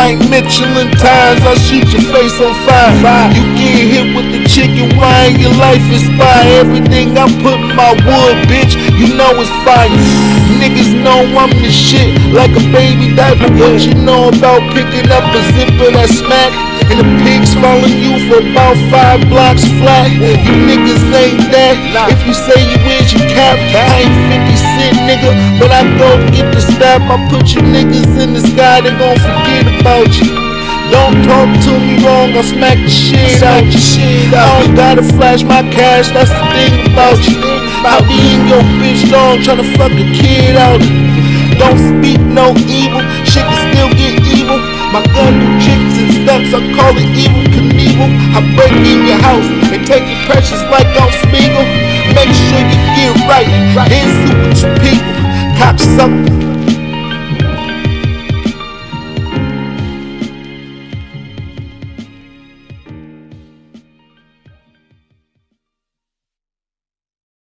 like Michelin tires, I'll shoot your face on fire. You get hit with the chicken wine, your life is fire. Everything I put in my wood, bitch, you know it's fire. Niggas know I'm the shit, like a baby diaper. What you know about picking up a zipper that smack? And the pigs following you for about 5 blocks flat. You niggas ain't that. If you say you is, you cap. I ain't 50 Cent, nigga, but I go get the stab. I put you niggas in the sky, they gon' forget about you. Don't talk to me wrong, I'll smack the shit out you. I don't gotta flash my cash, that's the thing about you. I be in your bitch dog tryna fuck a kid out. Don't speak no evil, shit can still get evil. My gun do tricks and stunts, I call it evil Knievel. I break in your house and take your precious like on Spiegel. Make sure you get right, and see what you people. Cocksucker.